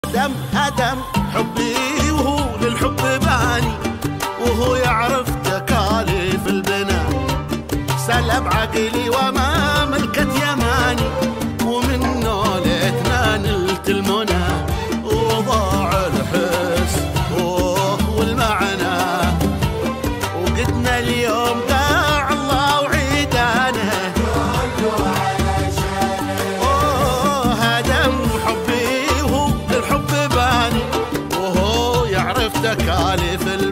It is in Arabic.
هدم حبي وهو للحب باني، وهو يعرف تكاليف البناء. سلب عقلي وما ملكت يماني، ومنه ليتنا نلت المنى. وضاع الحس والمعنى، وقدنا اليوم داع الله وعيدانه. هدم حبي وهو للحب باني، وهو يعرف تكاليف